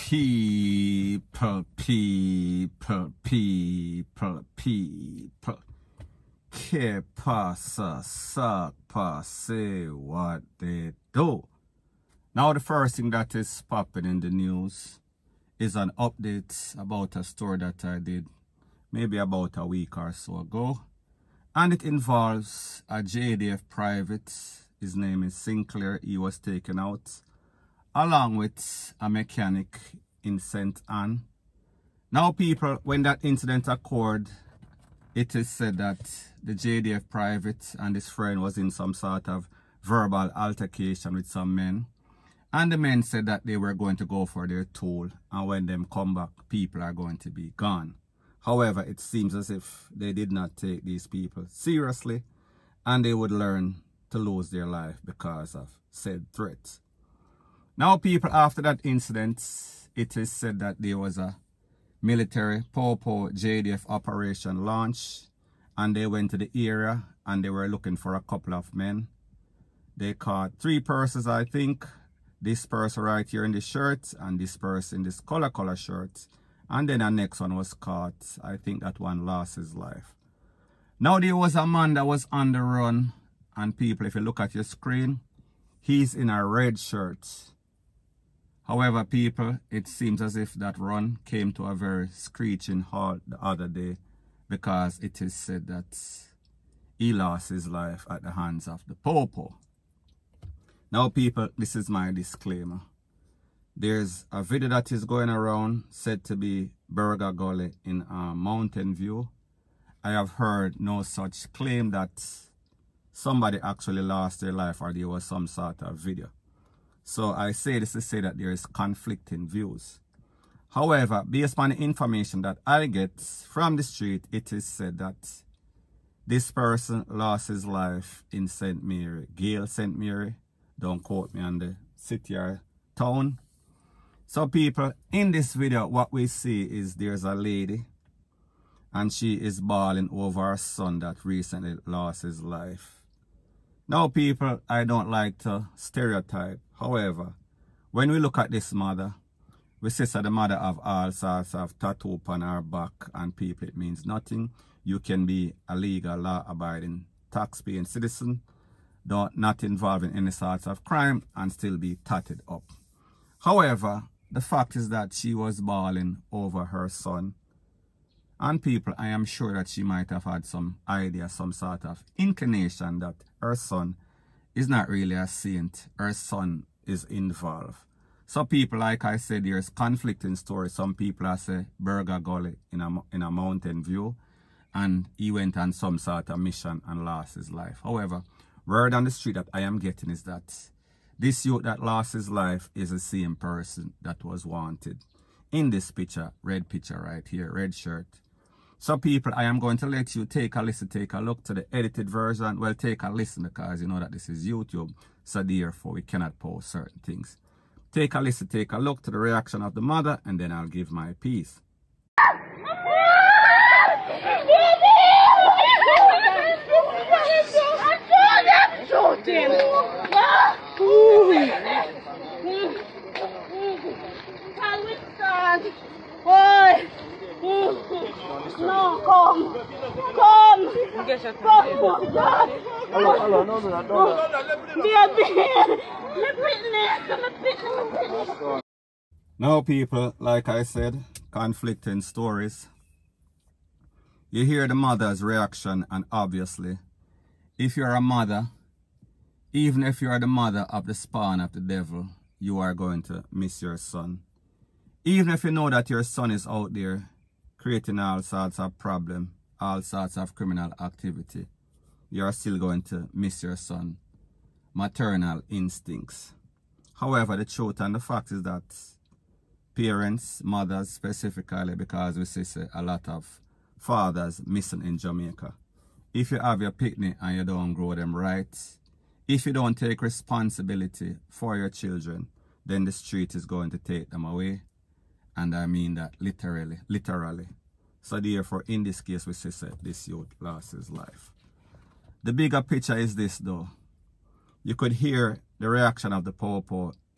People. Que pasa, suck, say what they do. Now the first thing that is popping in the news is an update about a story that I did maybe about a week or so ago. And it involves a JDF private. His name is Sinclair. He was taken out along with a mechanic in St. Anne. Now people, when that incident occurred, it is said that the JDF private and his friend was in some sort of verbal altercation with some men. And the men said that they were going to go for their toll, and when them come back, people are going to be gone. However, it seems as if they did not take these people seriously, and they would learn to lose their life because of said threats. Now people, after that incident, it is said that there was a military Popo JDF operation launch, and they went to the area and they were looking for a couple of men. They caught 3 persons, I think. This person right here in this shirt, and this person in this color shirt. And then the next one was caught. I think that one lost his life. Now there was a man that was on the run. And people, if you look at your screen, he's in a red shirt. However, people, it seems as if that run came to a very screeching halt the other day, because it is said that he lost his life at the hands of the Popo. Now people, this is my disclaimer. There's a video that is going around said to be Burger Gully in Mountain View. I have heard no such claim that somebody actually lost their life or there was some sort of video. So I say this to say that there is conflicting views. However, based on the information that I get from the street, it is said that this person lost his life in St. Mary, Gayle St. Mary. Don't quote me on the city or town. So people, in this video, what we see is there's a lady and she is bawling over her son that recently lost his life. Now people, I don't like to stereotype. However, when we look at this mother, we see that the mother have all sorts of tattoo on her back, and people, it means nothing. You can be a legal, law-abiding, tax-paying citizen, not involved in any sorts of crime, and still be tatted up. However, the fact is that she was bawling over her son. And people, I am sure that she might have had some idea, some sort of inclination that her son is not really a saint. Her son is involved. So people, like I said, there's conflicting stories. Some people are say Burger Gully in a Mountain View, and he went on some sort of mission and lost his life. However, word on the street that I am getting is that this youth that lost his life is the same person that was wanted in this picture, red picture right here, red shirt. So people, I am going to let you take a listen, take a look to the edited version. Well, take a listen, because you know that this is YouTube, so therefore we cannot post certain things. Take a listen, take a look to the reaction of the mother, and then I'll give my piece. No, come. Now people, like I said, conflicting stories. You hear the mother's reaction, and obviously, if you're a mother, even if you are the mother of the spawn of the devil, you are going to miss your son. Even if you know that your son is out there creating all sorts of problems, all sorts of criminal activity, you are still going to miss your son. Maternal instincts. However, the truth and the fact is that parents, mothers specifically, because we see a lot of fathers missing in Jamaica. If you have your picnic and you don't grow them right, if you don't take responsibility for your children, then the street is going to take them away. And I mean that literally. So therefore, in this case, we see this youth lost his life. The bigger picture is this though. You could hear the reaction of the Popo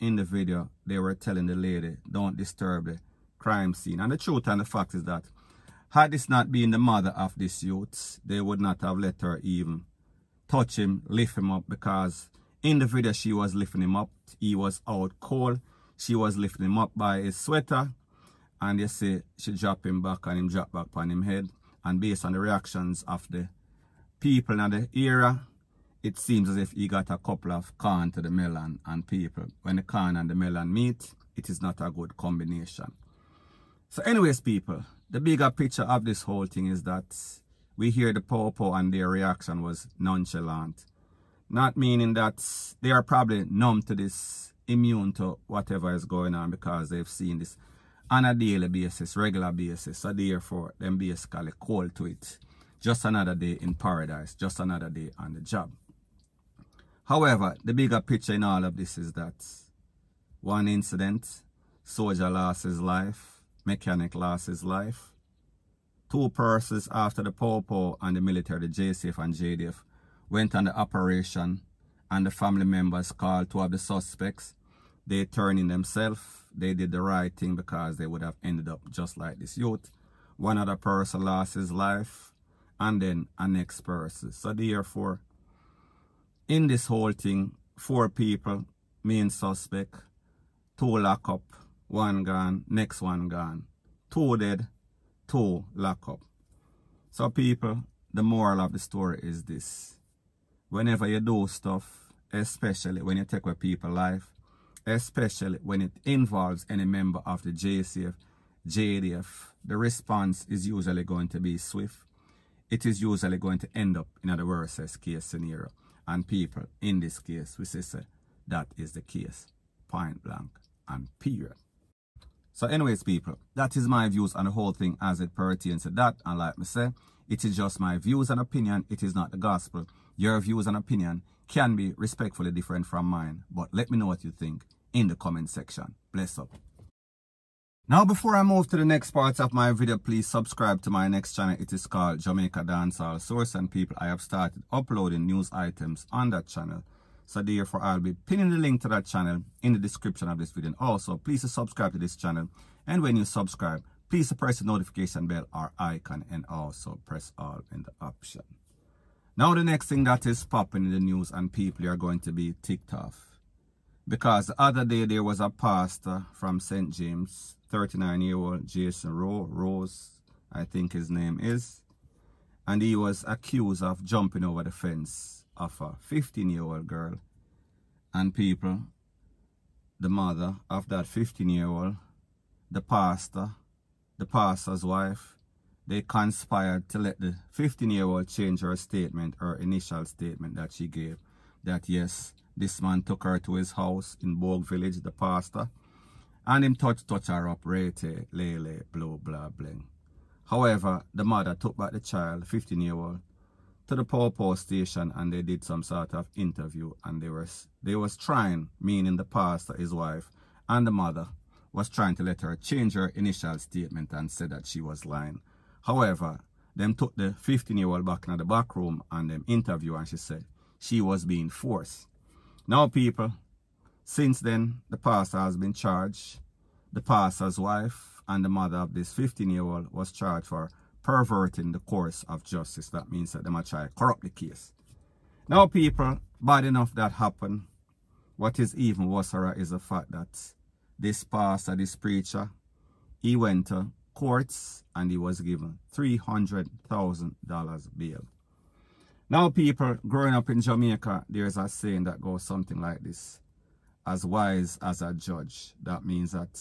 in the video, they were telling the lady, don't disturb the crime scene. And the truth and the fact is that, had this not been the mother of this youth, they would not have let her even touch him, lift him up, because in the video she was lifting him up. He was out cold. She was lifting him up by his sweater. And you see, she dropped him back and him dropped back on him head. And based on the reactions of the people in the area, it seems as if he got a couple of corn to the melon and people. When the corn and the melon meet, it is not a good combination. So anyways, people, the bigger picture of this whole thing is that we hear the Popo and their reaction was nonchalant. Not meaning that they are probably numb to this, immune to whatever is going on, because they've seen this on a daily basis, regular basis. So therefore, them basically cold to it. Just another day in paradise, just another day on the job. However, the bigger picture in all of this is that one incident, soldier lost his life, mechanic lost his life. 2 persons after the Popo and the military, the JCF and JDF, went on the operation, and the family members called 2 of the suspects. They turned in themselves. They did the right thing, because they would have ended up just like this youth. 1 other person lost his life, and then a next person. So therefore, in this whole thing, 4 people, main suspect, 2 lock up, 1 gone, next 1 gone. 2 dead, 2 lock up. So people, the moral of the story is this. Whenever you do stuff, especially when you take away people's life, especially when it involves any member of the JCF, JDF, the response is usually going to be swift. It is usually going to end up in the worst case scenario. And people, in this case, we say that is the case. Point blank and period. So anyways, people, that is my views on the whole thing as it pertains to that. And like me say, it is just my views and opinion. It is not the gospel. Your views and opinion can be respectfully different from mine. But let me know what you think in the comment section. Bless up. Now, before I move to the next parts of my video, please subscribe to my next channel. It is called Jamaica Dancehall Source. And people, I have started uploading news items on that channel. So therefore, I'll be pinning the link to that channel in the description of this video. And also, please subscribe to this channel. And when you subscribe, please press the notification bell or icon, and also press all in the option. Now, the next thing that is popping in the news, and people are going to be ticked off. Because the other day, there was a pastor from St. James, 39-year-old Jason Rose, I think his name is. And he was accused of jumping over the fence of a 15-year-old girl. And people, the mother of that 15-year-old, the pastor, the pastor's wife, they conspired to let the 15-year-old change her statement, her initial statement that she gave, that yes, this man took her to his house in Bogue Village, the pastor, and him touch her up, rate, lele, blah, blah, bling. However, the mother took back the child, 15-year-old, to the Popo station, and they did some sort of interview, and they was trying, meaning the pastor, his wife, and the mother, was trying to let her change her initial statement and said that she was lying. However, them took the 15-year-old back in the back room and them interview, and she said she was being forced. Now, people, since then, the pastor has been charged. The pastor's wife and the mother of this 15-year-old was charged for perverting the course of justice. That means that they might try to corrupt the case. Now, people, bad enough that happened. What is even worse is the fact that this pastor, this preacher, he went to courts and he was given $300,000 bail. Now, people, growing up in Jamaica, there's a saying that goes something like this: as wise as a judge. That means that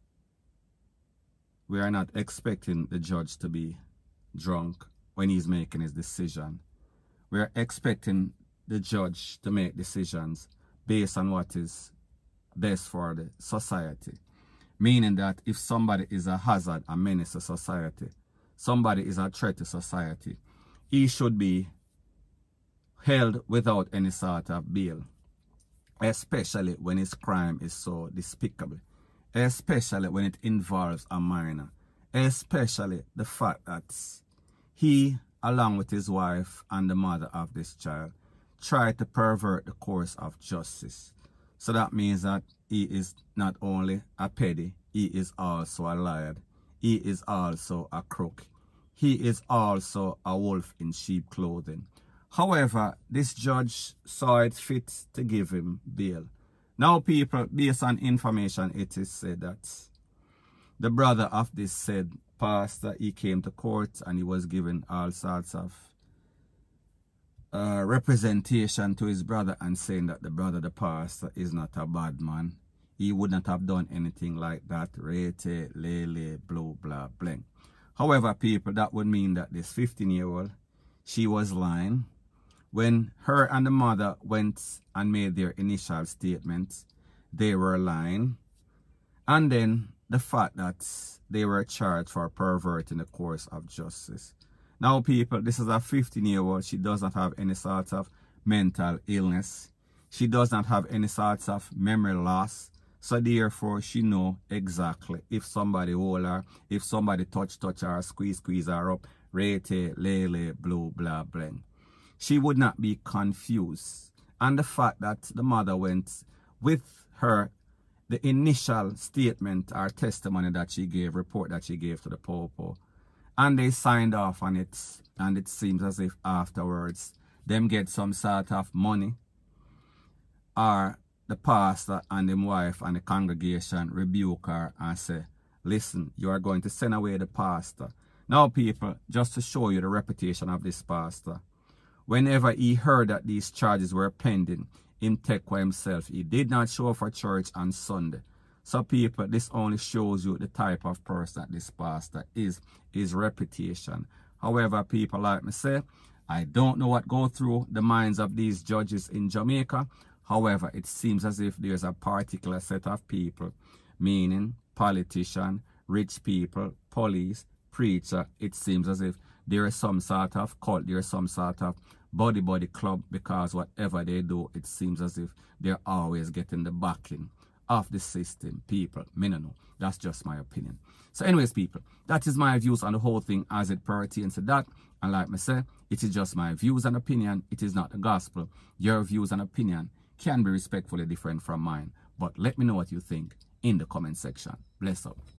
we are not expecting the judge to be drunk when he's making his decision. We are expecting the judge to make decisions based on what is best for the society. Meaning that if somebody is a hazard, a menace to society, somebody is a threat to society, he should be held without any sort of bail. Especially when his crime is so despicable. Especially when it involves a minor. Especially the fact that he, along with his wife and the mother of this child, tried to pervert the course of justice. So that means that he is not only a petty, he is also a liar. He is also a crook. He is also a wolf in sheep clothing. However, this judge saw it fit to give him bail. Now, people, based on information, it is said that the brother of this said pastor, he came to court and he was given all sorts of representation to his brother and saying that the brother, the pastor, is not a bad man. He would not have done anything like that. Rete, lele, blah, blah, blank. However, people, that would mean that this 15-year-old, she was lying. When her and the mother went and made their initial statements, they were lying. And then the fact that they were charged for perverting the course of justice. Now, people, this is a 15-year-old. She does not have any sort of mental illness. She does not have any sort of memory loss. So therefore, she know exactly if somebody hold her, if somebody touch her, squeeze her up, rete, lele, blue, blah, blank. She would not be confused. And the fact that the mother went with her, the initial statement or testimony that she gave, report that she gave to the Popo, and they signed off on it, and it seems as if afterwards them get some sort of money, or the pastor and his wife and the congregation rebuke her and say, listen, you are going to send away the pastor. Now, people, just to show you the reputation of this pastor, whenever he heard that these charges were pending, him take for himself. He did not show up for church on Sunday. So, people, this only shows you the type of person that this pastor is, his reputation. However, people, like me say, I don't know what goes through the minds of these judges in Jamaica. However, it seems as if there's a particular set of people, meaning politician, rich people, police, preacher. It seems as if there is some sort of cult, there is some sort of body club, because whatever they do, it seems as if they're always getting the backing of the system. People, me no know. That's just my opinion. So anyways, people, that is my views on the whole thing as it pertains to that. And like I say, it is just my views and opinion. It is not the gospel. Your views and opinion can be respectfully different from mine. But let me know what you think in the comment section. Bless up.